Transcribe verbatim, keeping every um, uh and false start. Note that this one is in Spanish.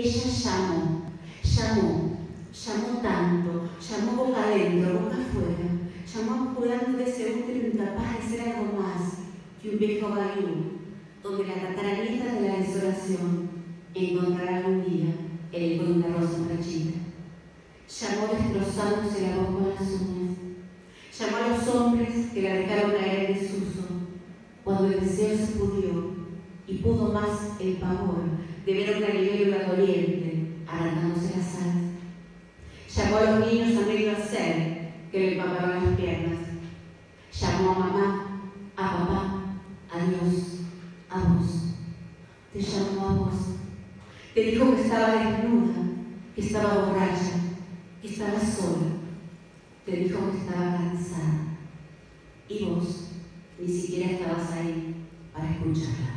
Ella llamó, llamó, llamó tanto, llamó boca adentro, boca afuera, llamó jurando de ese útero incapaz de ser algo más que un viejo bayú, donde la tataranieta de la desolación encontrará algún día el eco de una rosa marchita. Llamó destrozándose la voz con las uñas. Llamó a los hombres que la dejaron caer en desuso, cuando el deseo se pudrió y pudo más el pavor de ver a una libélula doliente arrancándose las alas. Llamó a los niños a medio hacer que le empaparon las piernas. Llamó a mamá, a papá, a Dios, a vos. Te llamó a vos. Te dijo que estaba desnuda, que estaba borracha, que estaba sola. Te dijo que estaba cansada. Y vos ni siquiera estabas ahí para escucharla.